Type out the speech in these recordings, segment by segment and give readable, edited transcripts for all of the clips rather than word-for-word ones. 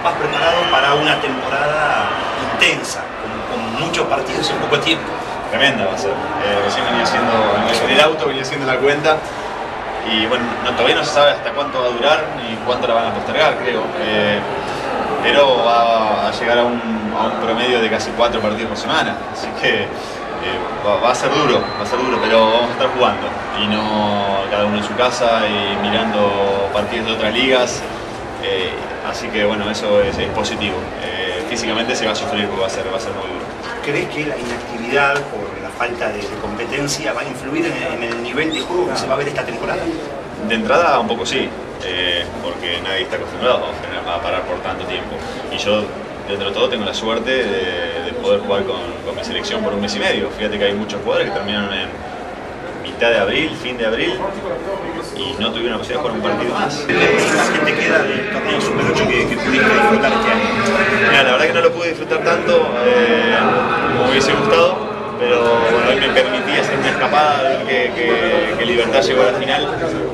vas preparado para una temporada intensa, con muchos partidos en poco tiempo. Tremenda va a ser. Recién venía haciendo, en el auto venía haciendo la cuenta y bueno, todavía no se sabe hasta cuánto va a durar ni cuánto la van a postergar, creo. Pero va a llegar a un promedio de casi 4 partidos por semana, así que va a ser duro, pero vamos a estar jugando y no cada uno en su casa y mirando partidos de otras ligas, así que bueno, eso es positivo. Físicamente se va a sufrir porque va a ser muy duro. ¿Crees que la inactividad por la falta de competencia va a influir en el nivel de juego que se va a ver esta temporada? De entrada un poco sí, porque nadie está acostumbrado a parar por tanto tiempo. Y yo, dentro de todo, tengo la suerte de poder jugar con mi selección por un mes y medio. Fíjate que hay muchos jugadores que terminaron en mitad de abril, fin de abril, y no tuvieron la posibilidad de jugar un partido más. ¿Qué imagen te queda del torneo Super 8 que pudiste disfrutar este año? Mira, la verdad que no lo pude disfrutar tanto como me hubiese gustado, pero bueno, hoy me permití hacer una escapada, ver que Libertad llegó a la final.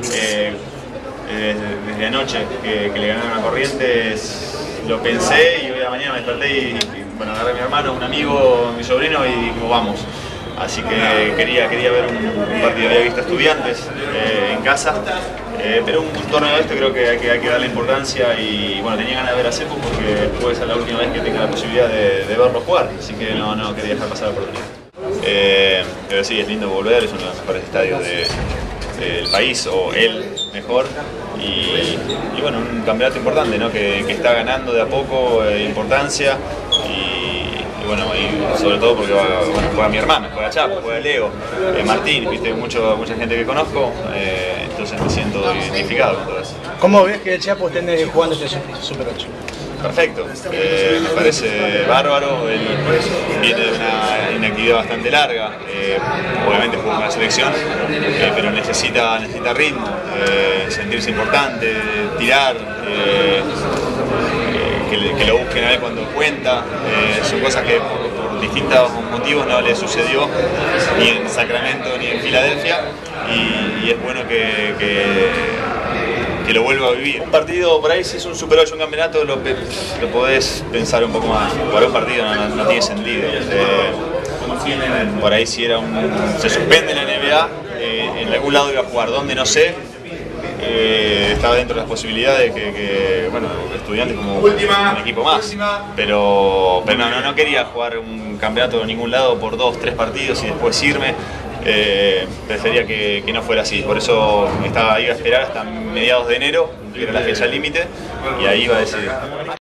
Desde anoche que le ganaron a Corrientes lo pensé y hoy a la mañana me desperté y bueno, agarré a mi hermano, un amigo, mi sobrino y dijimos vamos. Así que quería ver un partido. Había visto Estudiantes en casa, pero un torneo de este creo que hay que darle importancia y bueno, tenía ganas de ver a Cepo porque puede ser la última vez que tenga la posibilidad de verlo jugar, así que no quería dejar pasar la oportunidad. Pero sí, es lindo volver, es uno de los mejores estadios del país, o el mejor, y bueno, un campeonato importante, ¿no? que está ganando de a poco importancia y bueno, y sobre todo porque juega mi hermano, juega Chapo, juega Leo, Martín, viste, mucha gente que conozco, entonces me siento identificado con todo eso. ¿Cómo ves que el Chapo esté jugando este Super 8? Perfecto, me parece bárbaro, él viene de una inactividad bastante larga, obviamente juega con la selección, pero necesita ritmo, sentirse importante, tirar, que lo busquen a él cuando cuenta, son cosas que por distintos motivos no le sucedió ni en Sacramento ni en Filadelfia y es bueno que lo vuelva a vivir. Un partido, por ahí si es un Super 8, un campeonato, lo podés pensar un poco más. Para un partido no tiene sentido. Por ahí si era se suspende la NBA, en algún lado iba a jugar, donde no sé. Estaba dentro de las posibilidades que bueno, Estudiantes como un equipo más, pero no quería jugar un campeonato en ningún lado por 2 o 3 partidos y después irme. Prefería que no fuera así, por eso iba a esperar hasta mediados de enero, que era la fecha límite, y ahí iba a decidir.